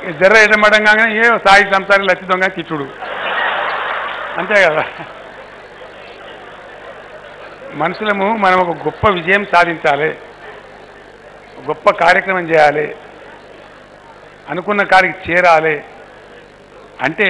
జర్ర ఎటమడం కాగానే ఏ సాయి సంసారి లచ్చి దొంగ కిచ్చుడు అంతే కదా. మనుషులము మనం ఒక గొప్ప విజయం సాధించాలి, గొప్ప కార్యక్రమం చేయాలి, అనుకున్న కాడికి చేరాలి అంటే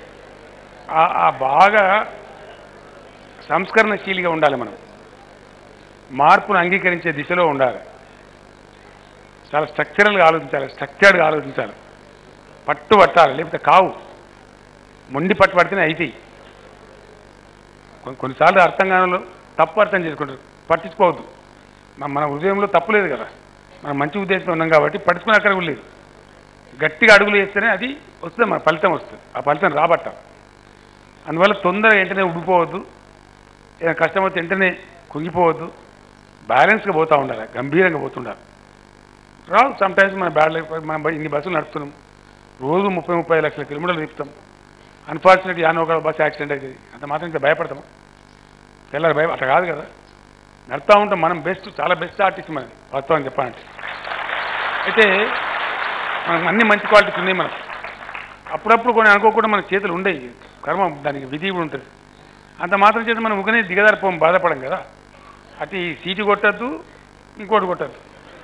బాగా సంస్కరణశీలిగా ఉండాలి. మనం మార్పును అంగీకరించే దిశలో ఉండాలి. చాలా స్ట్రక్చరల్గా ఆలోచించాలి, స్ట్రక్చర్డ్గా ఆలోచించాలి, పట్టాలి, లేకపోతే కావు. మొండి పట్టితేనే అవుతాయి. కొన్నిసార్లు అర్థం కాని తప్పు అర్థం చేసుకుంటారు, పట్టించుకోవద్దు. మన హృదయంలో తప్పు లేదు కదా, మనం మంచి ఉద్దేశంతో ఉన్నాం కాబట్టి పట్టించుకునే అక్కడ లేదు. గట్టిగా అడుగులు వేస్తేనే అది వస్తుంది, మన ఫలితం వస్తుంది. ఆ ఫలితం రాబట్ట. అందువల్ల తొందరగా వెంటనే ఉడిపోవద్దు, ఏదైనా కష్టం వస్తే వెంటనే కుంగిపోవద్దు, బ్యాలెన్స్గా పోతూ ఉండాలి, గంభీరంగా పోతుండాలి. రావు సమ్టైమ్స్ మన మనం ఇన్ని బస్సులు నడుపుతున్నాం, రోజు 30-35 లక్షల కిలోమీటర్లు తిప్పుతాం. అన్ఫార్చునేట్లీ ఒక బస్సు యాక్సిడెంట్ అవుతుంది, అంత మాత్రం ఇంకా భయపడతాం. తెల్లారి అట్లా కాదు కదా, నడుతూ ఉంటాం. మనం బెస్ట్, చాలా బెస్ట్ ఆర్టిస్ట్ మనది వాస్తవం చెప్పాలంటే. అయితే మనకు అన్ని మంచి క్వాలిటీస్ ఉన్నాయి. మనకు అప్పుడప్పుడు కొన్ని అనుకోకుండా మన చేతులు ఉండేవి, కర్మ దానికి విధి కూడా ఉంటుంది. అంత మాత్రం చేత మనం ఉగనే దిగదారిపోం, బాధపడం కదా. అటు సీటు కొట్టద్దు, ఇంకోటి కొట్టద్దు,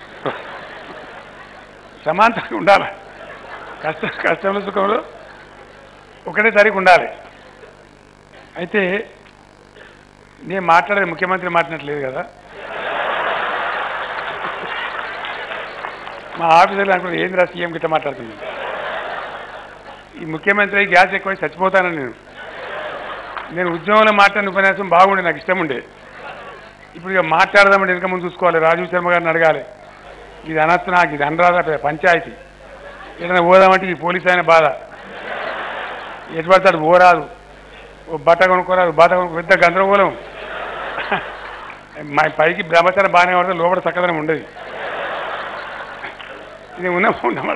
సమాంతరంగా ఉండాలి. కష్టంలో సుఖంలో ఒకటే తారీఖు ఉండాలి. అయితే నేను మాట్లాడేది ముఖ్యమంత్రి మాట్లాడట్లేదు కదా, మా ఆఫీసర్లు అనుకుంటే ఏంద్రా సీఎం గిట్ట మాట్లాడుతున్నాను. ఈ ముఖ్యమంత్రి గ్యాస్ ఎక్కువ చచ్చిపోతానని నేను ఉద్యమంలో మాట్లాడిన ఉపన్యాసం బాగుండే, నాకు ఇష్టం ఉండే. ఇప్పుడు ఇక మాట్లాడదామంటే వెనక ముందు చూసుకోవాలి. రాజీవ్ శర్మ గారిని అడగాలి, ఇది అనొచ్చు, నాకు ఇది అనరాదా, పంచాయతీ ఏదైనా పోదామంటే ఇది పోలీసు అయిన బాధ, ఎటు పడతాడు పోరాదు, ఓ బట్ట కొనుక్కోరాదు, బట్ట కొనుక్కో, పెద్ద గందరగోళం. మా పైకి బ్రహ్మచారం బాగానే పడితే లోపల చక్కదనం ఉండదు. ఇది ఉన్నమాట.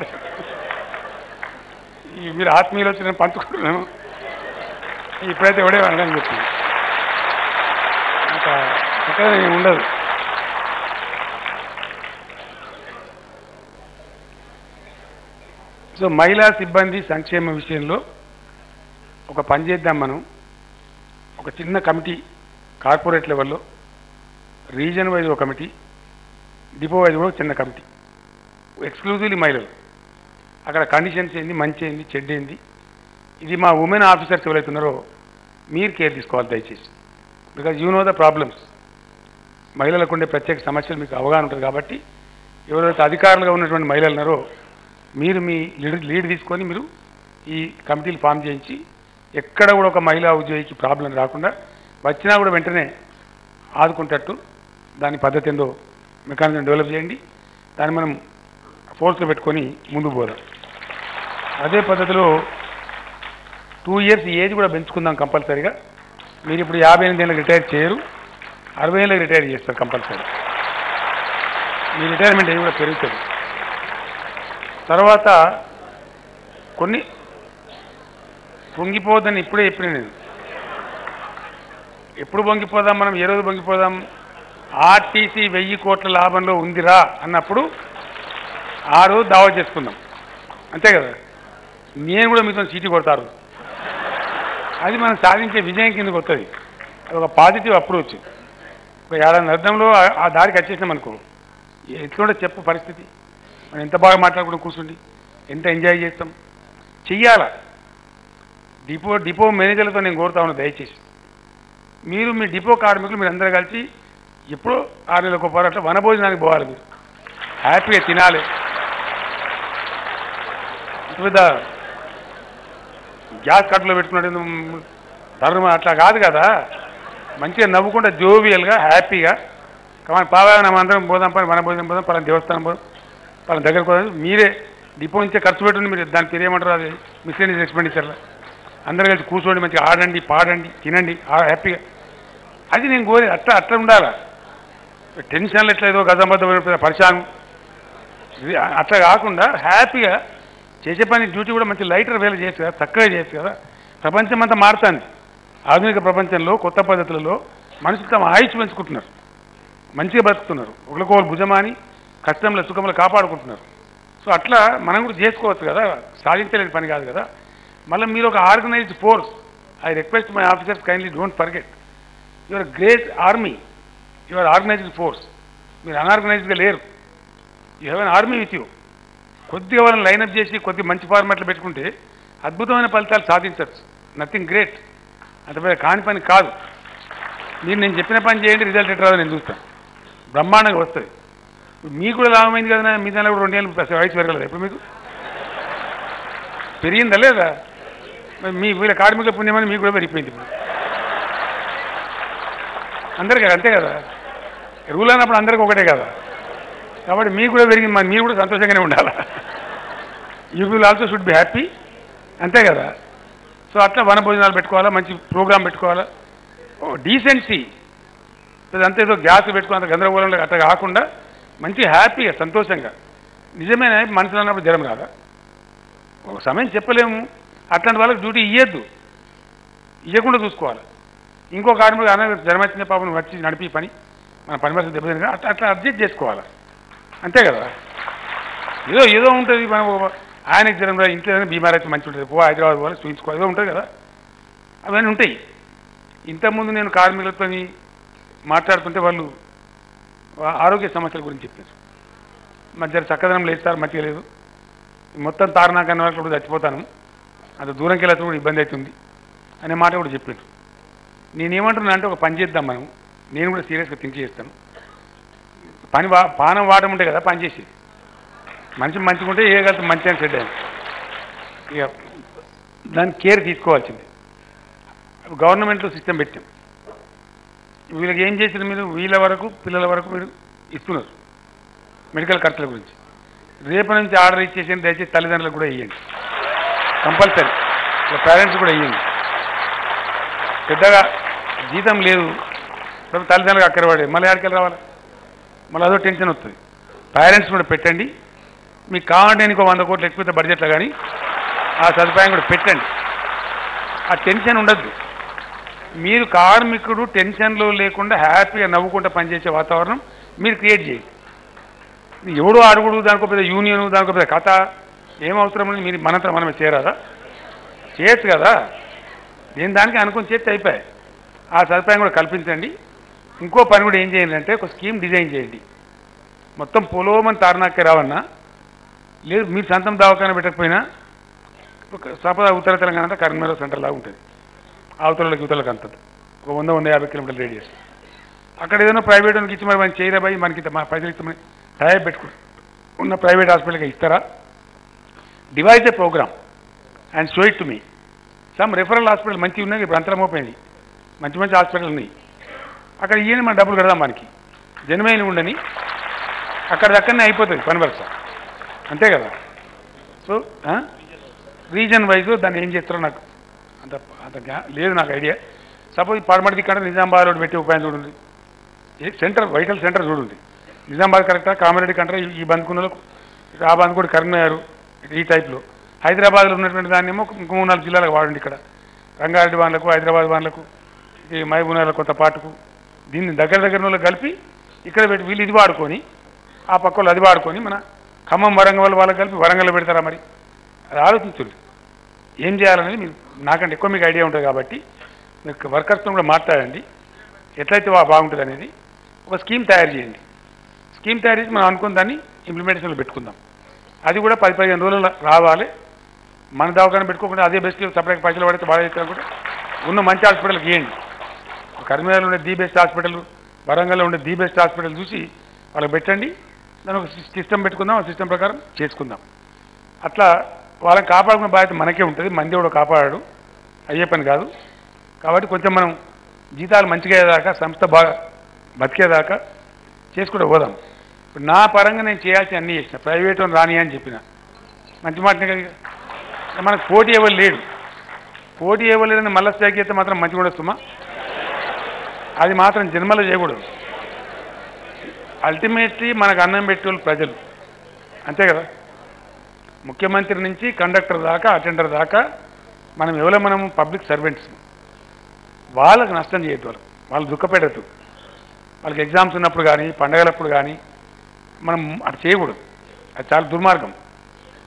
మీరు ఆత్మీయులు వచ్చి నేను పంచుకుంటున్నాను, ఇప్పుడైతే ఎవడే అని చెప్పింది, చక్కదనం ఉండదు. సో మహిళా సిబ్బంది సంక్షేమ విషయంలో ఒక పని చేద్దాం. మనం ఒక చిన్న కమిటీ, కార్పొరేట్ లెవెల్లో, రీజన్ వైజ్ ఒక కమిటీ, డిపో వైజ్ కూడా చిన్న కమిటీ, ఎక్స్క్లూజివ్లీ మహిళలు. అక్కడ కండిషన్స్ ఏంది, మంచి ఏంది, చెడ్డ ఏంది, ఇది మా ఉమెన్ ఆఫీసర్స్ ఎవరైతే ఉన్నారో మీరు కేర్ తీసుకోవాలి దయచేసి. Because you know the problems. మహిళలకు ఉండే ప్రత్యేక సమస్యలు మీకు అవగాహన ఉంటుంది కాబట్టి ఎవరైతే అధికారులుగా ఉన్నటువంటి మహిళలు ఉన్నారో మీరు మీ లీడ్ తీసుకొని మీరు ఈ కమిటీలు ఫామ్ చేయించి ఎక్కడ కూడా ఒక మహిళా ఉద్యోగికి ప్రాబ్లం రాకుండా, వచ్చినా కూడా వెంటనే ఆదుకుంటట్టు దాని పద్ధతి ఏందో మెకానిజం డెవలప్ చేయండి. దాన్ని మనం ఫోర్స్లో పెట్టుకొని ముందుకు పోదాం. అదే పద్ధతిలో 2 years ఏజ్ కూడా పెంచుకుందాం కంపల్సరీగా. మీరు ఇప్పుడు 58 ఏళ్ళకి రిటైర్ చేయరు, 60 ఏళ్ళకి రిటైర్ చేస్తారు కంపల్సరీ. మీ రిటైర్మెంట్ ఏజ్ కూడా పెరుగుతుంది. తర్వాత కొన్ని పొంగిపోద్దని ఇప్పుడే చెప్పిన నేను. ఎప్పుడు పొంగిపోదాం మనం, ఏ రోజు పొంగిపోదాం? ఆర్టీసీ 1000 కోట్ల లాభంలో ఉందిరా అన్నప్పుడు ఆ రోజు దావా చేసుకుందాం, అంతే కదా. నేను కూడా మీతో సీటీ కొడతారు, అది మనం సాధించే విజయం కిందకు వస్తుంది. అది ఒక పాజిటివ్ అప్రోచ్. ఒక ఏడాది అర్థంలో ఆ దారికి వచ్చేసినాం అనుకో, ఎట్లుంటే చెప్పు పరిస్థితి. మనం ఎంత బాగా మాట్లాడుకుంటూ కూర్చుండి ఎంత ఎంజాయ్ చేస్తాం. చెయ్యాలా. డిపో మేనేజర్లతో నేను కోరుతా ఉన్నా, దయచేసి మీరు మీ డిపో కార్మికులు మీరు అందరూ కలిసి ఎప్పుడో 6 నెలలకు పోరాటం వనభోజనానికి పోవాలి. మీరు హ్యాపీగా తినాలి. పెద్ద గ్యాస్ కట్టులో పెట్టుకున్నట్టు ధర్మ అట్లా కాదు కదా. మంచిగా నవ్వుకుంటే జోవియల్గా హ్యాపీగా కమాన్ పావాన అందరం పోదాం, పని వనభోజనం పోదాం, పలానా దేవస్థానం పోదాం, పలానా దగ్గరకు పోదాం. మీరే డిపో నుంచే ఖర్చు పెట్టండి. మీరు దాని పేరు ఏమంటారు, అది మిస్లేనియస్ ఎక్స్పెండిచర్లో అందరూ కలిసి కూర్చోండి, మంచిగా ఆడండి, పాడండి, తినండి హ్యాపీగా. అది నేను కోరేది. అట్లా ఉండాలా. టెన్షన్లు ఎట్లా ఏదో గజంబద్ధమైన పరిశానం అట్లా కాకుండా హ్యాపీగా చేసే పని డ్యూటీ కూడా మంచి లైటర్ వేళ చేయొచ్చు కదా, చక్కగా చేయొచ్చు కదా. ప్రపంచం అంతా మారుతుంది. ఆధునిక ప్రపంచంలో కొత్త పద్ధతులలో మనుషులు తమ ఆయుష్ పెంచుకుంటున్నారు, మంచిగా బతుకుతున్నారు, ఒకరికొకరు భుజమాని కష్టంలో సుఖంలో కాపాడుకుంటున్నారు. సో అట్లా మనం కూడా చేసుకోవచ్చు కదా, సాధించలేని పని కాదు కదా. మళ్ళీ మీరు ఒక organised force. I request my officers kindly don't forget your great army, your organised force. మీరు అన్ఆర్గనైజ్డ్గా లేరు. You have an army with you. కొద్దిగా వాళ్ళని లైనప్ చేసి కొద్ది మంచి ఫార్మాట్లు పెట్టుకుంటే అద్భుతమైన ఫలితాలు సాధించవచ్చు. నథింగ్ గ్రేట్, అంత పెద్ద కాని పని కాదు. మీరు నేను చెప్పిన పని చేయండి, రిజల్ట్ ఎట్లా రాదో నేను చూస్తాను, బ్రహ్మాండంగా వస్తుంది. మీకు కూడా లాభమైంది కదా, మీ దానిలో కూడా 2 ఏళ్ళు వయసు పెరగలేదు ఇప్పుడు మీకు పెరిగిందా లేదా? మీ వీళ్ళ కార్మికుల పుణ్యమని మీకు కూడా పెరిగిపోయింది ఇప్పుడు అందరికీ, అంతే కదా. రూల్ అన్నప్పుడు అందరికీ ఒకటే కదా, కాబట్టి మీకు కూడా పెరిగింది, మరి మీరు కూడా సంతోషంగానే ఉండాలి. You will also should be happy, అంతే కదా. సో అట్లా వన భోజనాలు పెట్టుకోవాలా, మంచి ప్రోగ్రాం పెట్టుకోవాలా, డీసెన్సీ. అంతే ఏదో గ్యాస్ పెట్టుకుని అంత గందరగోళంలో అట్లా కాకుండా మంచి హ్యాపీగా సంతోషంగా. నిజమైన మనసులో అన్నప్పుడు జ్వరం రాదా? ఒక సమయం చెప్పలేము, అట్లాంటి వాళ్ళకి డ్యూటీ ఇవ్వకుండా చూసుకోవాలి. ఇంకో కార్మికుడు జ్వరం వచ్చిన పాపం వచ్చి నడిపి పని మన పని పరిస్థితి దెబ్బతిన అట్లా అడ్జస్ట్ చేసుకోవాలి, అంతే కదా. ఏదో ఉంటుంది, మనం ఆయనకి జ్వరం రా, ఇంట్లో బీమార్ అయితే మంచి ఉంటుంది, హైదరాబాద్ పోవాలి చూపించుకోవాలి, ఏదో ఉంటుంది కదా, అవన్నీ ఉంటాయి. ఇంతకుముందు నేను కార్మికులతో మాట్లాడుతుంటే వాళ్ళు ఆరోగ్య సమస్యల గురించి చెప్పారు. మధ్య చక్కదనం లేదు సార్, మంచిగా లేదు, మొత్తం తారనాకన్న వరకు కూడా చచ్చిపోతాను, అంత దూరంకి వెళ్ళచ్చు కూడా ఇబ్బంది అవుతుంది అనే మాట కూడా చెప్పారు. నేనేమంటున్నా అంటే ఒక పని చేద్దాం మనం, నేను కూడా సీరియస్గా థింక్ చేస్తాను. పానం వాడడం ఉంటే కదా పని చేసి, మనిషి మంచిగా ఉంటే ఏగలుగుతాం, మంచి అని సెడ్ అయ్యాను. ఇక దాన్ని కేర్ తీసుకోవాల్సింది. గవర్నమెంట్లో సిస్టమ్ పెట్టాం. వీళ్ళకి ఏం చేసిన మీరు వీళ్ళ వరకు పిల్లల వరకు మీరు ఇస్తున్నారు మెడికల్ ఖర్చుల గురించి. రేపు నుంచి ఆర్డర్ ఇచ్చేసి దయచేసి తల్లిదండ్రులకు కూడా ఇవ్వండి, కంపల్సరీ. పేరెంట్స్ కూడా ఇవ్వండి. పెద్దగా జీతం లేదు, తల్లిదండ్రులకు అక్కరవాడే, మళ్ళీ ఆడికెళ్ళి రావాలి, మళ్ళీ అదో టెన్షన్ వస్తుంది. పేరెంట్స్ కూడా పెట్టండి. మీకు కావాలంటే ఇంకో 100 కోట్లు ఎక్కువ బడ్జెట్లో కానీ ఆ సదుపాయం కూడా పెట్టండి. ఆ టెన్షన్ ఉండద్దు. మీరు కార్మికుడు టెన్షన్లో లేకుండా హ్యాపీగా నవ్వుకుంటూ పనిచేసే వాతావరణం మీరు క్రియేట్ చేయండి. ఎవడో అడుగుడు, దానికో పెద్ద యూనియన్, దానికో పెద్ద కథ ఏం అవసరం లేదు. మీరు మనంతా మనమే చేరాదా? చేయొచ్చు కదా, దేని దానికి అనుకుని చేస్తే అయిపోయాయి. ఆ సదుపాయం కూడా కల్పించండి. ఇంకో పని కూడా ఏం చేయండి అంటే ఒక స్కీమ్ డిజైన్ చేయండి. మొత్తం పొలోమని తారనాకే రావన్నా లేదు, మీరు సొంతం దవాఖాన పెట్టకపోయినా ఒక సపోజ్ ఉత్తర తెలంగాణ అంతా కరీంనగర్ సెంటర్ లాగా ఉంటుంది, అవతలకి యువతలకు అంతది ఒక 100-150 కిలోమీటర్ల రేడియస్. అక్కడ ఏదైనా ప్రైవేట్ వాళ్ళకి ఇచ్చి మరి మనం చేయరాబాయి మనకి మా పైసలు ఇస్తామని టైప్ పెట్టుకుని ఉన్న ప్రైవేట్ హాస్పిటల్కి ఇస్తారా? Devise a program and show it to me. Some referral hospital మంచిగా ఉన్నాయి, ఇప్పుడు అంతరమోపోయింది, మంచి మంచి హాస్పిటల్ ఉన్నాయి, అక్కడ ఇవన్నీ మన డబ్బులు కడదాం, మనకి జనమైన ఉండని అక్కడ దక్కనే అయిపోతుంది పని వరుస, అంతే కదా. సో రీజన్ వైజ్ దాన్ని ఏం చేస్తారో నాకు అంత అంత లేదు, నాకు ఐడియా. సపోజ్ పడమటి దిక్కంటే నిజామాబాద్ రోడ్డు పెట్టే ఉపాయం చూడండి, సెంటర్ వైటల్ సెంటర్ చూడండి. నిజామాబాద్ కరెక్టా, కామారెడ్డి కంటే ఈ బంద్కున్నలకు ఆ బంద్ కూడా కరీంనగర్ ఈ టైప్లో. హైదరాబాద్లో ఉన్నటువంటి దాన్ని ఏమో ఇంకో 3-4 జిల్లాలకు వాడండి. ఇక్కడ రంగారెడ్డి వాళ్ళకు, హైదరాబాద్ వాళ్ళకు, ఈ మహబూబ్నగర్ కొంత పాటుకు దీన్ని దగ్గర కలిపి ఇక్కడ పెట్టి వీళ్ళు ఇది వాడుకొని ఆ పక్క వాళ్ళు అది వాడుకొని మన ఖమ్మం వరంగల్ వాళ్ళకి కలిపి వరంగల్లో పెడతారా? మరి అది ఆలోచించండి ఏం చేయాలనేది. మీరు నాకంటే ఎక్కువ మీకు ఐడియా ఉంటుంది కాబట్టి మీరు వర్కర్స్తో కూడా మాట్లాడండి, ఎట్లయితే బాగుంటుంది అనేది ఒక స్కీమ్ తయారు చేయండి. స్కీమ్ తయారు చేసి మనం అనుకున్న దాన్ని ఇంప్లిమెంటేషన్లో పెట్టుకుందాం. అది కూడా 10-15 రోజుల్లో రావాలి. మన దవాఖాన పెట్టుకోకుండా అదే బెస్ట్ సపరేట్ పైసలు పడితే బాగా చేస్తారు కూడా ఉన్న మంచి హాస్పిటల్కి ఇవ్వండి. కరీంనగర్లో ఉండే ది బెస్ట్ హాస్పిటల్, వరంగల్లో ఉండే ది బెస్ట్ హాస్పిటల్ చూసి వాళ్ళకి పెట్టండి. దాని ఒక సిస్టమ్ పెట్టుకుందాం, ఆ సిస్టమ్ ప్రకారం చేసుకుందాం. అట్లా వాళ్ళని కాపాడుకునే బాధ్యత మనకే ఉంటుంది. మంది కూడా కాపాడాడు, అయ్యే పని కాదు. కాబట్టి కొంచెం మనం జీతాలు మంచిగా అయ్యేదాకా, సంస్థ బాగా బతికేదాకా చేసుకుంటూ పోదాం. ఇప్పుడు నా పరంగా నేను చేయాల్సి అన్నీ చేసిన, ప్రైవేట్ రాని అని చెప్పిన మంచి మాటనే కదా. మనకు పోటీ ఎవరు లేడు, పోటీ ఎవరు లేదని మళ్ళీ స్ట్రైక్ చేస్తే మాత్రం మంచిగా కూడా వస్తుమా? అది మాత్రం జన్మలో చేయకూడదు. అల్టిమేట్లీ మనకు అన్నం పెట్టేవాళ్ళు ప్రజలు, అంతే కదా. ముఖ్యమంత్రి నుంచి కండక్టర్ దాకా, అటెండర్ దాకా మనం ఎవరో మనం పబ్లిక్ సర్వెంట్స్. వాళ్ళకు నష్టం చేయొద్దు, వాళ్ళు దుఃఖపెట్టద్దు. వాళ్ళకి ఎగ్జామ్స్ ఉన్నప్పుడు కానీ పండగలప్పుడు కానీ మనం అటు చేయకూడదు. అది చాలా దుర్మార్గం.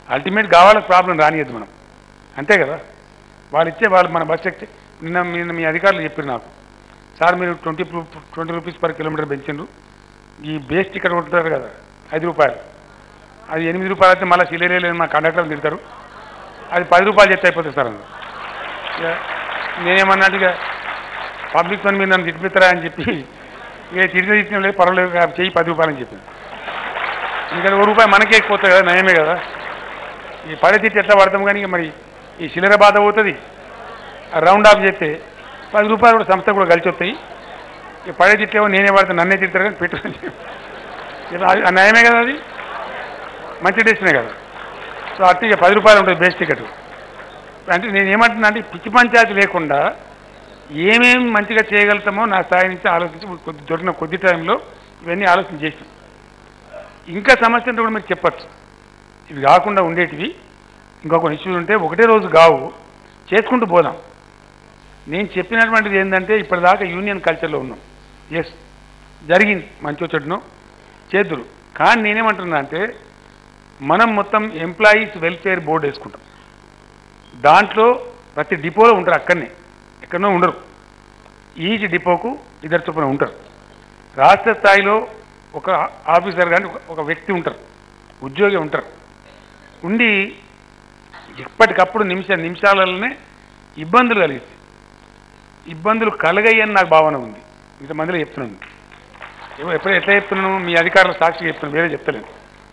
అల్టిమేట్ కావాలని ప్రాబ్లం రానియద్దు మనం, అంతే కదా. వాళ్ళు మన బస్ ఎక్కి నిన్న మీ అధికారులు చెప్పారు నాకు, సార్ మీరు 20 రూపీస్ పర్ కిలోమీటర్ పెంచిండ్రు, ఈ బేస్ టికెట్ ఉంటున్నారు కదా 5 రూపాయలు, అది 8 రూపాయలు అయితే మళ్ళీ సిలేలేని మా కండక్టర్లు తిడతారు, అది 10 రూపాయలు చెప్తే అయిపోతుంది సార్ అన్నారు. నేనేమన్నట్టు ఇక పబ్లిక్తో మీరు నన్ను తిట్టిస్తారా అని చెప్పి ఇక తిట్టిన లేదు పర్వాలేదు చెయ్యి 10 రూపాయలు అని చెప్పింది. ఎందుకంటే 1 రూపాయి మనకే ఎక్కువతుంది కదా, నయమే కదా. ఈ పడే తిట్టి ఎట్లా పడతాం, కానీ మరి ఈ చిల్లర బాధ పోతుంది, రౌండ్ ఆఫ్ చేస్తే 10 రూపాయలు కూడా సంస్థ కూడా కలిసి వస్తాయి. ఇక పడే తిట్టేమో నేనే పడతాను, నన్నే తిడతారు కానీ పెట్టు నయమే కదా, అది మంచి డెస్టినే కదా. సో అట్టి ఇక 10 రూపాయలు ఉంటుంది బేస్ టికెట్. అంటే నేను ఏమంటున్నా అంటే పిచ్చి పంచాయతీ లేకుండా ఏమేమి మంచిగా చేయగలుగుతామో నా స్థాయి నుంచి ఆలోచించి దొరికిన కొద్ది టైంలో ఇవన్నీ ఆలోచన చేసాం. ఇంకా సమస్య అంటే కూడా మీరు చెప్పచ్చు, ఇవి కాకుండా ఉండేటివి ఇంకొక ఇష్యూస్ ఉంటే ఒకటే రోజు కావు, చేసుకుంటూ పోదాం. నేను చెప్పినటువంటిది ఏంటంటే ఇప్పటిదాకా యూనియన్ కల్చర్లో ఉన్నాం, ఎస్ జరిగింది మంచో చెడునో చేద్దురు. కానీ నేనేమంటున్నా అంటే మనం మొత్తం ఎంప్లాయీస్ వెల్ఫేర్ బోర్డు వేసుకుంటాం, దాంట్లో ప్రతి డిపోలో ఉంటారు, అక్కడనే ఎక్కడనో ఉండరు, ఈచ్ డిపోకు 2 చొప్పున ఉంటారు. రాష్ట్ర స్థాయిలో ఒక ఆఫీసర్ కానీ ఒక వ్యక్తి ఉంటారు, ఉద్యోగి ఉంటారు. ఉండి ఎప్పటికప్పుడు నిమిషాలలోనే ఇబ్బందులు కలిగిస్తాయి. ఇబ్బందులు కలగయ్యని నాకు భావన ఉంది. ఇంతమందిలో చెప్తున్నాను, ఎప్పుడు ఎట్లా చెప్తున్నాను, మీ అధికారుల సాక్షిగా చెప్తున్నాను, వేరే చెప్తలేను.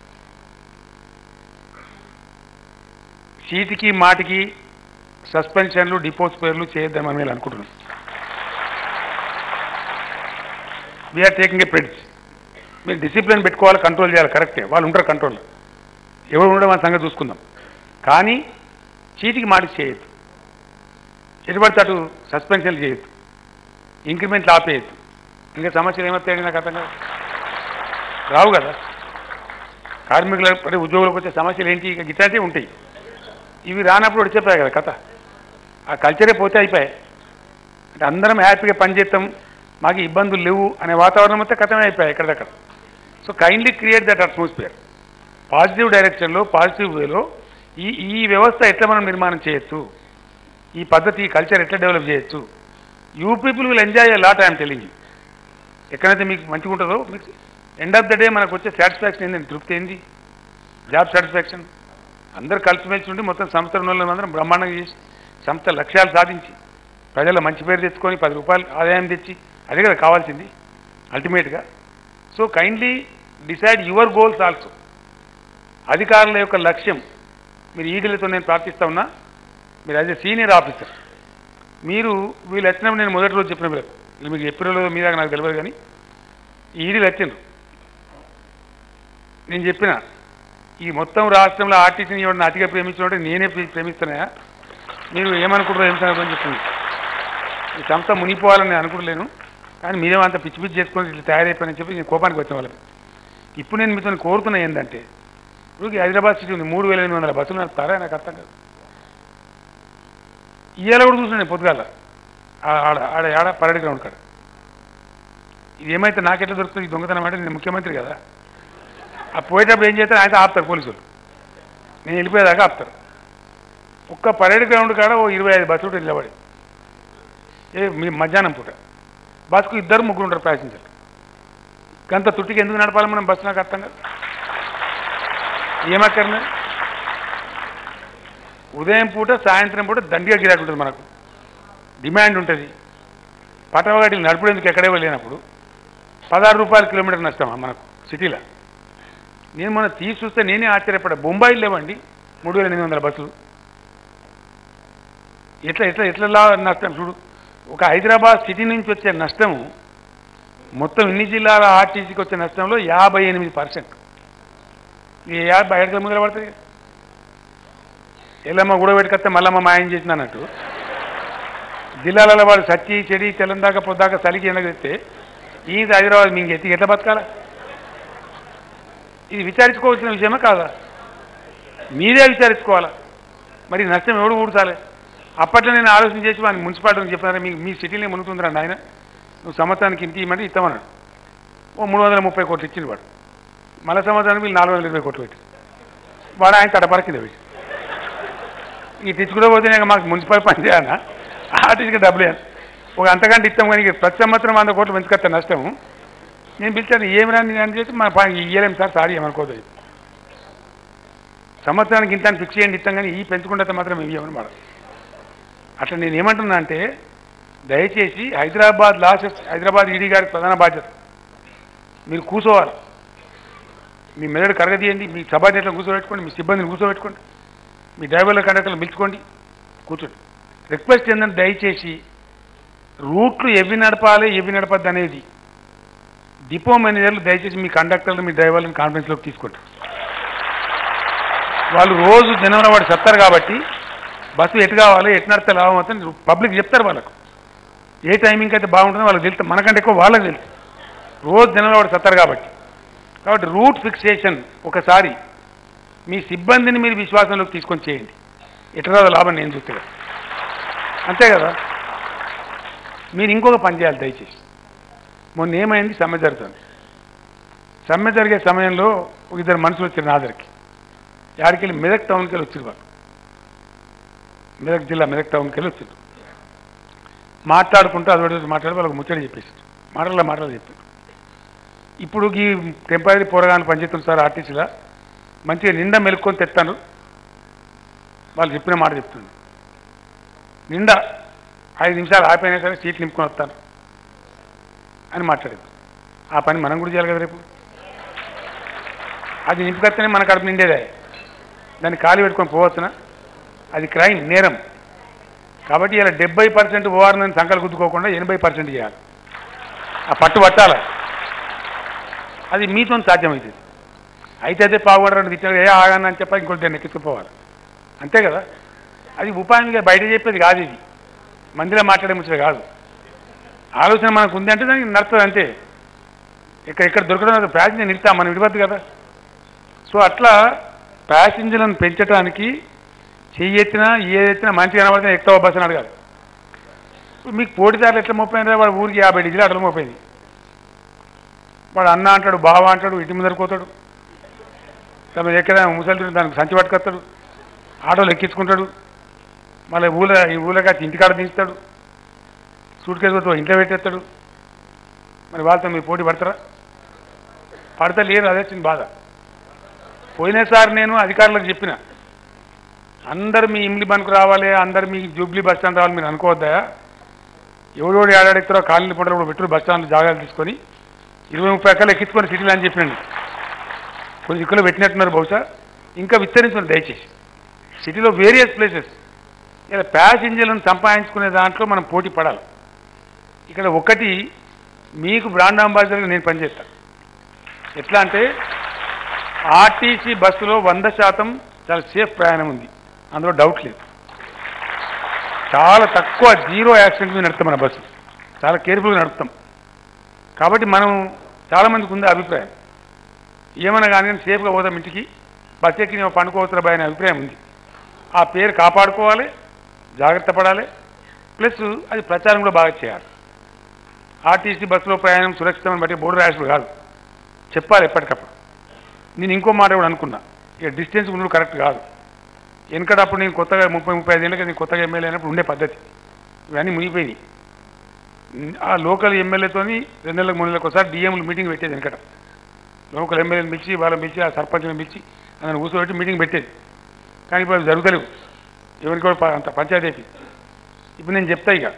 చీటికి మాటికి సస్పెన్షన్లు డిపోస్ పేర్లు చేయొద్దామని నేను అనుకుంటున్నాను. We are taking a predicts. మీరు డిసిప్లిన్ పెట్టుకోవాలి, కంట్రోల్ చేయాలి, కరెక్టే, వాళ్ళు ఉంటారు కంట్రోల్, ఎవరు ఉండడం మన సంగతి చూసుకుందాం. కానీ చీటికి మాటికి చేయొద్దు, ఎటుపడితే అటు సస్పెన్షన్లు చేయొద్దు, ఇంక్రిమెంట్లు ఆపేయద్దు. ఇంకా సమస్యలు ఏమవుతాయండి నాకు అర్థం కాదు, రావు కదా. కార్మికుల ఉద్యోగులకు వచ్చే సమస్యలు ఏంటి, ఇక గిట్లాంటివి ఉంటాయి. ఇవి రానప్పుడు వచ్చేపోయాయి కదా కథ, ఆ కల్చరే పోతే అయిపోయాయి. అంటే అందరం హ్యాపీగా పనిచేస్తాం, మాకు ఇబ్బందులు లేవు అనే వాతావరణం అయితే కథమే అయిపోయాయి ఎక్కడిదక్కడ. So kindly create that atmosphere, positive డైరెక్షన్లో పాజిటివ్ వేలో ఈ వ్యవస్థ ఎట్లా మనం నిర్మాణం చేయొచ్చు, ఈ పద్ధతి ఈ కల్చర్ ఎట్లా డెవలప్ చేయొచ్చు. You people will enjoy a lot, I'm telling you. ఎక్కడైతే మీకు మంచిగా ఉంటుందో మీకు ఎండ్ ఆఫ్ ద డే మనకు వచ్చే సాటిస్ఫాక్షన్ ఏంటంటే తృప్తి ఏంది, జాబ్ సాటిస్ఫాక్షన్. అందరూ కలిసిమెలిసి ఉండి మొత్తం సంస్థ అందరం బ్రహ్మాండంగా చేసి సంస్థ లక్ష్యాలు సాధించి ప్రజల మంచి పేరు తెచ్చుకొని 10 రూపాయలు ఆదాయం తెచ్చి, అదే కదా కావాల్సింది అల్టిమేట్గా. So kindly decide your goals also. అధికారుల యొక్క లక్ష్యం మీరు ఈడీలతో నేను ప్రార్థిస్తా ఉన్నా, మీరు యాజ్ ఎ సీనియర్ ఆఫీసర్ మీరు వీళ్ళు వచ్చినప్పుడు నేను మొదటి రోజు చెప్పిన వీళ్ళకు, వీళ్ళు మీకు చెప్పిన మీద నాకు తెలియదు, కానీ ఈడీలు వచ్చిండ్రు. నేను చెప్పిన ఈ మొత్తం రాష్ట్రంలో ఆర్టీసీని ఎవరిని అతిగా ప్రేమించినట్టు నేనే ప్రేమిస్తున్నాయా, మీరు ఏమనుకుంటారో ఏం సంగతి అని చెప్పింది. ఈ సంస్థ మునిగిపోవాలని నేను అనుకుంటలేను, కానీ మీరేమంత పిచ్చి పిచ్చి చేసుకొని ఇట్లా తయారైపోయానని చెప్పి నేను కోపానికి వచ్చిన వాళ్ళకి. ఇప్పుడు నేను మీతో కోరుతున్నా ఏంటంటే, ఇప్పుడు హైదరాబాద్ సిటీ ఉంది, 3800 బస్సులు నడుపుతారా, నాకు అర్థం కాదు. ఇవాళ కూడా చూసిన నేను పొద్దుగాల ఆడ పరేడ్ గ్రౌండ్ కాడ. ఇది ఏమైతే నాకెట్లా దొరుకుతుంది ఈ దొంగతనం అంటే, నేను ముఖ్యమంత్రి కదా, ఆ పోయేటప్పుడు ఏం చేస్తారు ఆయన ఆపుతారు పోలీసులు, నేను వెళ్ళిపోయేదాకా ఆపుతారు. ఒక్క పరేడ్ గ్రౌండ్ కాడ 25 బస్సులు నిలబడి మీ మధ్యాహ్నం పూట బస్సుకు 2-3 ఉంటారు ప్యాసింజర్లు. గంత తుట్టికి ఎందుకు నడపాలి మనం బస్సు, నాకు అర్థం కాదు. ఏమక్కర్లేదు, ఉదయం పూట సాయంత్రం పూట దండిగా గిరాకీ ఉంటుంది, మనకు డిమాండ్ ఉంటుంది. పటవగడ్డలు నడుపుడేందుకు ఎక్కడే లేనప్పుడు 16 రూపాయల కిలోమీటర్ నష్టమా మనకు సిటీలో. నేను మొన్న తీసి చూస్తే నేనే ఆశ్చర్యపడ్డా, బొంబాయిలు లేవండి 3800 బస్సులు. ఎట్లా నష్టం చూడు. ఒక హైదరాబాద్ సిటీ నుంచి వచ్చే నష్టము మొత్తం ఇన్ని జిల్లాల ఆర్టీసీకి వచ్చే నష్టంలో 58%. ఈ 50 ఏళ్ళ ముందర పడుతుంది. ఎల్లమ్మ గూడబెట్టుకొస్తే మల్లమ్మ మాయం చేసిన అన్నట్టు జిల్లాలలో వాడు సచ్చి చెడి తెల్లందాకా పొద్దాకా చలికి ఎండగెత్తే ఈ హైదరాబాద్ మీకు ఎట్లా బతకాల. ఇది విచారించుకోవాల్సిన విషయమే కాదా, మీరే విచారించుకోవాలా. మరి నష్టం ఎవడు ఊడ్చాలి. అప్పట్లో నేను ఆలోచన చేసి వాడిని మున్సిపాలిటీని చెప్పినారా, మీ సిటీలో మునుగుతుందిరండి ఆయన, నువ్వు సంవత్సరానికి ఇంటి ఇవ్వమంటే ఇస్తామన్నాడు. 330 కోట్లు ఇచ్చింది వాడు. మళ్ళీ సంవత్సరానికి వీళ్ళు 420 కోట్లు పెట్టి వాడు ఆయన తడపరకింది వీడు ఈ తెచ్చుకుంటూ పోతే నేను మాకు మున్సిపల్ పని చేయాలా ఆర్టీసీకి డబ్బులు వేయాలి ఒక అంతకంటే ఇస్తాం కానీ ప్రతి సంవత్సరం 100 కోట్లు పెంచుకొస్తా నష్టము నేను పిలిచాను ఏమి రాని అని చెప్పి మన ఇయ్యలేము సార్ సారీ ఏమనుకోదు సంవత్సరానికి ఇంత ఫిక్స్ చేయండి ఇస్తాం కానీ ఈ పెంచుకుంటే మాత్రం ఇవ్వమని మాట అట్లా నేను ఏమంటున్నా అంటే దయచేసి హైదరాబాద్ ఈడీ గారికి ప్రధాన బాధ్యత మీరు కూర్చోవాలి మీ మెదడు కరగదీయండి మీ సబార్డినేట్లను కూర్చోబెట్టుకోండి మీ సిబ్బందిని కూర్చోబెట్టుకోండి మీ డ్రైవర్ల కండక్టర్లు పిలుచుకోండి కూర్చోండి రిక్వెస్ట్ ఏంటంటే దయచేసి రూట్లు ఎవి నడపాలి ఎవి నడపద్దు అనేది డిపో మేనేజర్లు దయచేసి మీ కండక్టర్లు మీ డ్రైవర్లను కాన్ఫరెన్స్లోకి తీసుకుంటారు వాళ్ళు రోజు జనంలో వాడు చెప్తారు కాబట్టి బస్సు ఎటు కావాలి ఎటు నడితే లాభం అవుతుంది పబ్లిక్ చెప్తారు వాళ్ళకు ఏ టైమింగ్ అయితే బాగుంటుందో వాళ్ళకి తెలుస్తుంది మనకంటే ఎక్కువ వాళ్ళకి తెలుస్తుంది రోజు జనంలో వాడు చెప్తారు కాబట్టి రూట్ ఫిక్సేషన్ ఒకసారి మీ సిబ్బందిని మీరు విశ్వాసంలోకి తీసుకొని చేయండి ఎటురా లాభం నేను చూస్తే అంతే కదా మీరు ఇంకొక పని చేయాలి దయచేసి మొన్న ఏమైంది సమ్మె జరుగుతుంది సమ్మె జరిగే సమయంలో ఇద్దరు మనుషులు వచ్చారు నా దగ్గరికి యాడికి వెళ్ళి మెదక్ టౌన్కి వెళ్ళి వచ్చారు వాళ్ళు మెదక్ జిల్లా మెదక్ టౌన్కి వెళ్ళి వచ్చారు మాట్లాడుకుంటూ అదొకటి మాట్లాడి వాళ్ళకి ముచ్చట చెప్పేసి మాటలు చెప్పారు ఇప్పుడు ఈ టెంపరీ పోరగాన్ని పనిచేస్తుంది సార్ ఆర్టీసీలో మంచిగా నిండా మెలుక్కొని తెస్తాను వాళ్ళు చెప్పిన మాట చెప్తుంది నిండా 5 నిమిషాలు ఆపైనా సరే సీట్లు నింపుకొని వస్తాను అని మాట్లాడేది ఆ పని మనం కూడా చేయాలి కదా రేపు అది నింపుకొస్తేనే మన కడుపు నిండేదే దాన్ని ఖాళీ పెట్టుకొని పోవచ్చునా అది క్రైమ్ నేరం కాబట్టి ఇలా 70% ఓఆర్ని సంకలు గుద్దుకోకుండా 80% చేయాలి ఆ పట్టు పట్టాలి అది మీతో సాధ్యమవుతుంది అయితే పావుగొడరండి తిట్టారు ఏ ఆగాను అని చెప్పాలి ఇంకోటి దాన్ని ఎక్కించుకుపోవాలి అంతే కదా అది ఉపాయంగా బయట చెప్పేది కాదు ఇది మందిలో మాట్లాడే ముచ్చట కాదు ఆలోచన మనకు ఉంది అంటే దానికి నడుస్తుంది అంతే ఎక్కడ దొరకడం ప్యాసింజర్ నిలుస్తాం మనం విడివద్దు కదా సో అట్లా ప్యాసింజర్లను పెంచడానికి చెయ్యెత్తినా ఏదెత్తినా మంచిగా కనబడితే ఎక్కువ బస్సు అని అడగాలి మీకు పోటీదారులు ఎట్లా మోపోయినా వాడు ఊరికి 50 డీజిల్ అట్లా మోపోయింది వాడు అన్న అంటాడు బావ అంటాడు ఇటు ముందరికి పోతాడు తమ ఎక్కడ ముసలి దానికి సంచి పట్టుకొస్తాడు ఆటోలు ఎక్కించుకుంటాడు మళ్ళీ ఈ ఊళ్ళకి ఇంటికాడ తీస్తాడు సూట్ కేసు ఇంట్లో పెట్టేస్తాడు మరి వాళ్ళతో మీరు పోటీ పడతారా పడతా లేరు అదే చిన్న బాధ పోయినసారి నేను అధికారులకు చెప్పిన అందరు మీ ఇమ్లి బండ్కు రావాలి అందరు మీ జూబ్లీ బస్ స్టాండ్ రావాలి మీరు అనుకోవద్దా ఎవడోడు ఏడాడెక్తారో కాలనీ పంటలు కూడా పెట్టరు బస్ స్టాండ్ జాగాలు తీసుకొని 20-30 ఎకరాలు ఎక్కించుకొని సిటీలు అని చెప్పినండి కొన్ని దిక్కులో పెట్టినట్టున్నారు బహుశా ఇంకా విస్తరించుకుని దయచేసి సిటీలో వేరియస్ ప్లేసెస్ ఇలా ప్యాసింజర్లను సంపాదించుకునే దాంట్లో మనం పోటీ పడాలి ఇక్కడ ఒకటి మీకు బ్రాండ్ అంబాసిడర్గా నేను పనిచేస్తాను ఎట్లా అంటే ఆర్టీసీ బస్సులో 100% చాలా సేఫ్ ప్రయాణం ఉంది అందులో డౌట్ లేదు చాలా తక్కువ 0 యాక్సిడెంట్ మీద నడుపుతాం మన బస్సు చాలా కేర్ఫుల్గా నడుపుతాం కాబట్టి మనం చాలామందికి ఉంది అభిప్రాయం ఏమన్నా కానీ సేఫ్గా పోతాం ఇంటికి బస్ ఎక్కి నేను పండుకోవచ్చురా అనే అభిప్రాయం ఉంది ఆ పేరు కాపాడుకోవాలి జాగ్రత్త పడాలి ప్లస్ అది ప్రచారం కూడా బాగా చేయాలి ఆర్టీసీ బస్సులో ప్రయాణం సురక్షితమని బట్టి బోర్డు రాసుడు కాదు చెప్పాలి ఎప్పటికప్పుడు నేను ఇంకో మాట కూడా అనుకున్నా ఇక డిస్టెన్స్ ఉండడం కరెక్ట్ కాదు వెనకడప్పుడు నేను కొత్తగా 30-35 ఏళ్ళకి నేను కొత్తగా ఎమ్మెల్యే అయినప్పుడు ఉండే పద్ధతి ఇవన్నీ మునిగిపోయినాయి ఆ లోకల్ ఎమ్మెల్యేతో 2 నెలలకు 3 నెలలకు ఒకసారి డిఎంలు మీటింగ్ పెట్టేది వెనకట లోకల్ ఎమ్మెల్యేని పిలిచి వాళ్ళని పిలిచి ఆ సర్పంచ్ని పిలిచి అందులో కూర్చోబెట్టి మీటింగ్ పెట్టేది కానీ ఇప్పుడు జరుగుతలేవు ఎవరికి కూడా అంత పంచాయతీ ఇప్పుడు నేను చెప్తా ఇక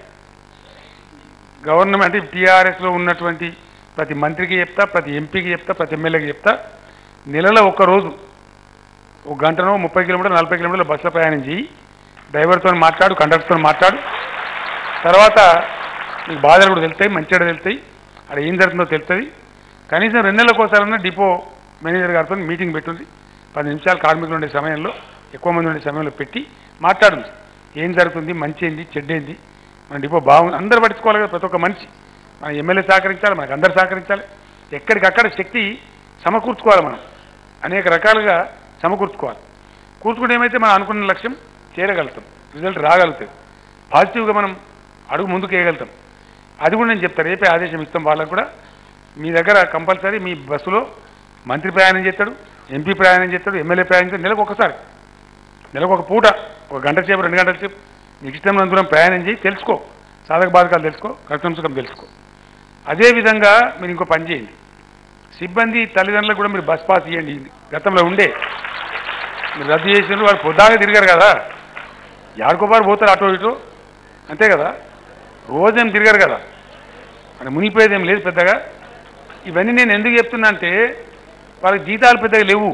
గవర్నమెంట్ టీఆర్ఎస్లో ఉన్నటువంటి ప్రతి మంత్రికి చెప్తా ప్రతి ఎంపీకి చెప్తా ప్రతి ఎమ్మెల్యేకి చెప్తా నెలలో ఒక్కరోజు 1 గంటనో 30 కిలోమీటర్లు 40 కిలోమీటర్ల బస్సులో ప్రయాణం చేయి డ్రైవర్తో మాట్లాడు కండక్టర్తో మాట్లాడు తర్వాత మీకు బాధలు కూడా తెలుస్తాయి మంచిగా తెలుస్తాయి అక్కడ ఏం జరుగుతుందో తెలుస్తుంది కనీసం 2 నెలలకు ఒకసారి డిపో మేనేజర్ గారితో మీటింగ్ పెట్టుంది 10 నిమిషాలు కార్మికులు ఉండే సమయంలో ఎక్కువ మంది ఉండే సమయంలో పెట్టి మాట్లాడు ఏం జరుగుతుంది మంచి ఏంది చెడ్డేంది మన డిపో బాగుంది అందరూ పట్టించుకోవాలి కదా ప్రతి ఒక్క మనిషి మన ఎమ్మెల్యే సహకరించాలి మనకు అందరు సహకరించాలి ఎక్కడికక్కడ శక్తి సమకూర్చుకోవాలి మనం అనేక రకాలుగా సమకూర్చుకోవాలి కూర్చుకుంటే ఏమైతే మనం అనుకున్న లక్ష్యం చేరగలుగుతాం రిజల్ట్ రాగలుగుతుంది పాజిటివ్గా మనం అడుగు ముందుకు వేయగలుగుతాం అది కూడా నేను చెప్తాను రేపే ఆదేశం ఇస్తాం వాళ్ళకు కూడా మీ దగ్గర కంపల్సరీ మీ బస్సులో మంత్రి ప్రయాణం చేస్తాడు ఎంపీ ప్రయాణం చేస్తాడు, ఎమ్మెల్యే ప్రయాణం చేస్తాడు, నెలకు ఒకసారి, నెలకు ఒక పూట, ఒక గంట సేపు 2 గంటల సేపు నీకు ఇష్టం దూరం ప్రయాణం చేయి, తెలుసుకో, సాధక బాధకాలు తెలుసుకో, కష్టం సుఖం తెలుసుకో. అదేవిధంగా మీరు ఇంకో పని చేయండి, సిబ్బంది తల్లిదండ్రులకు కూడా మీరు బస్ పాస్ ఇవ్వండి. గతంలో ఉండే మీరు రద్దు చేసిన వాళ్ళు పొద్దాగా తిరిగారు కదా, యాడికోబారు పోతారు అటో ఇటో, అంతే కదా, రోజేం తిరిగారు కదా, అంటే మునిగిపోయేది ఏం లేదు పెద్దగా. ఇవన్నీ నేను ఎందుకు చెప్తున్నా అంటే వాళ్ళకి జీతాలు పెద్దగా లేవు,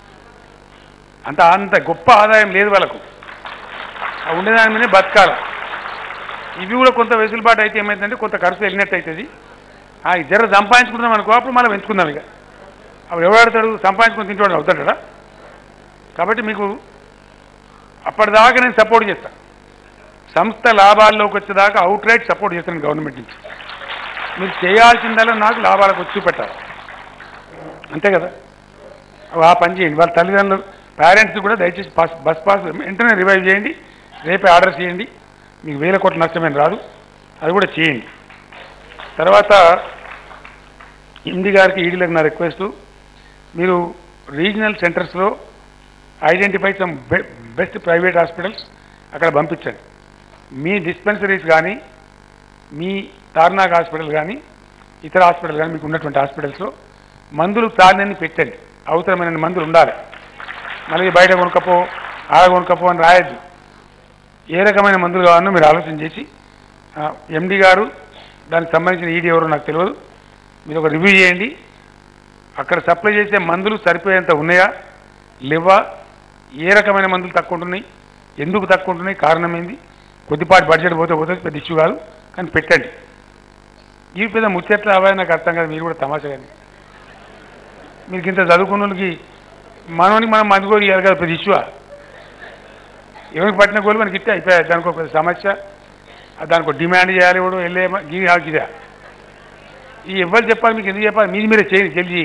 అంత గొప్ప ఆదాయం లేదు వాళ్ళకు, ఉండేదాని మీదనే బతకాల. ఇవి కూడా కొంత వెసులుబాటు అయితే ఏమైందంటే కొంత ఖర్చు వెళ్ళినట్టు అవుతుంది. జర సంపాదించుకుంటాం అనుకో, అప్పుడు మళ్ళీ పెంచుకుందాం. ఇక అప్పుడు ఎవడాడతాడు, సంపాదించుకుని తింటాడు అవుతాడా? కాబట్టి మీకు అప్పటిదాకా నేను సపోర్ట్ చేస్తాను, సంస్థ లాభాల్లోకి వచ్చేదాకా అవుట్ రైట్ సపోర్ట్ చేస్తాను గవర్నమెంట్ నుంచి. మీరు చేయాల్సిందల్లా నాకు లాభాలకు వచ్చి పెట్టాలి, అంతే కదా. ఆ పని చేయండి. వాళ్ళ తల్లిదండ్రులు పేరెంట్స్ కూడా దయచేసి బస్ పాస్ వెంటనే రివైవ్ చేయండి, రేపే ఆర్డర్ చేయండి, మీకు 1000 కోట్ల నష్టమేం రాదు, అది కూడా చేయండి. తర్వాత ఎండి గారికి ఈడీలకు నా రిక్వెస్ట్, మీరు రీజనల్ సెంటర్స్లో identify some best private hospitals అక్కడ పంపించండి. మీ డిస్పెన్సరీస్ కానీ, మీ తార్నాక్ హాస్పిటల్ కానీ, ఇతర హాస్పిటల్ కానీ మీకు ఉన్నటువంటి హాస్పిటల్స్లో మందులు తాళినన్ని పెట్టండి, అవసరమైన మందులు ఉండాలి. మళ్ళీ బయట కొనుక్కపో ఆడ కొనుక్కపో అని రాయద్దు. ఏ రకమైన మందులు కావాలనో మీరు ఆలోచన చేసి, ఎండి గారు దానికి సంబంధించిన ఈడీ ఎవరో నాకు తెలియదు, మీరు ఒక రివ్యూ చేయండి. అక్కడ సప్లై చేసే మందులు సరిపోయేంత ఉన్నాయా లేవా, ఏ రకమైన మందులు తక్కువ ఉంటున్నాయి, ఎందుకు తక్కువ ఉంటున్నాయి, కారణం ఏంది, కొద్దిపాటి బడ్జెట్ పోతే పెద్ద ఇష్యూ కాదు, కానీ పెట్టండి. ఈ పెద్ద ముచ్చట్లు అవ్వాలి నాకు అర్థం కాదు, మీరు కూడా తమాషా కానీ మీకు ఇంత చదువుకున్న వాళ్ళకి మనోనికి మనం మందు కోరి ఇవ్వాలి కదా, పెద్ద ఇష్యూ. ఎవరికి పట్టిన గోలు మనకి ఇస్తే అయిపోయాయి, దానికి ఒక సమస్య, దానికి ఒక డిమాండ్ చేయాలి, కూడా వెళ్ళే ఇదే. ఈ ఎవరు చెప్పాలి, మీకు ఎందుకు చెప్పాలి, మీరే చేయండి, జల్దీ.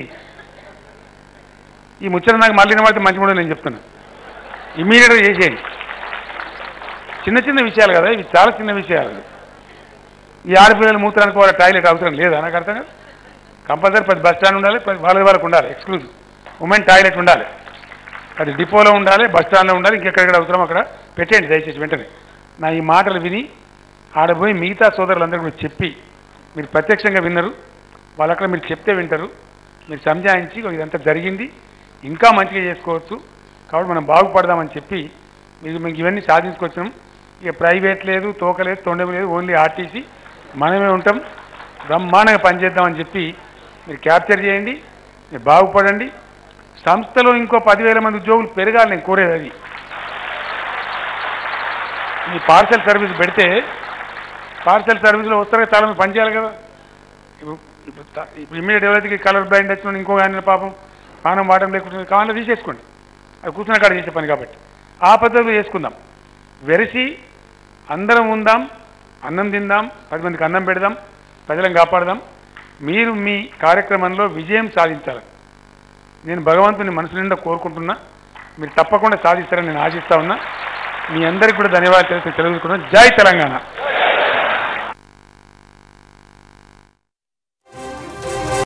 ఈ ముచ్చట నాకు మళ్ళీ మాత్రం మంచి కూడా నేను చెప్తున్నాను, ఇమ్మీడియట్గా చేసేయండి. చిన్న చిన్న విషయాలు కదా ఇవి, చాలా చిన్న విషయాలు. ఈ ఆడపిల్లలు మూత్రానికి వాళ్ళ టాయిలెట్ అవసరం లేదా నాకు అర్థం కాదు. కంపల్సరీ 10 బస్ స్టాండ్ ఉండాలి, వాళ్ళకు ఉండాలి, ఎక్స్క్లూజివ్ ఉమెన్ టాయిలెట్ ఉండాలి, అది డిపోలో ఉండాలి, బస్ స్టాండ్లో ఉండాలి, ఇంకెక్కడ అవసరం అక్కడ పెట్టండి దయచేసి వెంటనే. నా ఈ మాటలు విని ఆడపోయి మిగతా సోదరులందరూ కూడా చెప్పి, మీరు ప్రత్యక్షంగా విన్నారు, వాళ్ళక్కడ మీరు చెప్తే వింటారు, మీరు సంజాయించి ఇదంతా జరిగింది, ఇంకా మంచిగా చేసుకోవచ్చు, కాబట్టి మనం బాగుపడదామని చెప్పి మీకు ఇవన్నీ సాధించుకొచ్చాం. ఇక ప్రైవేట్ లేదు, తోక లేదు, తొండెం లేదు, ఓన్లీ ఆర్టీసీ, మనమే ఉంటాం, బ్రహ్మాండంగా పనిచేద్దామని చెప్పి మీరు క్యాప్చర్ చేయండి, మీరు బాగుపడండి. సంస్థలో ఇంకో 10,000 మంది ఉద్యోగులు పెరగాలి, నేను కోరేది అది. ఈ పార్సల్ సర్వీస్ పెడితే పార్సల్ సర్వీస్లో వస్తారే చాలా మంది పనిచేయాలి కదా. ఇప్పుడు ఇమ్మీడియట్ ఎవరైతే కలర్ బ్లైండ్ వచ్చిన ఇంకో ఆయన పాపం పానం వాడడం లేకుండా కావాలని తీసేసుకోండి, అది కూర్చున్న కాడ చేసే పని కాబట్టి ఆ పద్ధతిలో చేసుకుందాం. వెరసి అందరం ఉందాం, అన్నం తిందాం, 10 మందికి అన్నం పెడదాం, ప్రజలను కాపాడదాం. మీరు మీ కార్యక్రమంలో విజయం సాధించాలి, నేను భగవంతుని మనసు నిండా కోరుకుంటున్నా, మీరు తప్పకుండా సాధిస్తారని నేను ఆశిస్తా ఉన్నా. మీ అందరికీ కూడా ధన్యవాదాలు తెలుసుకుంటున్నాను. జై తెలంగాణ.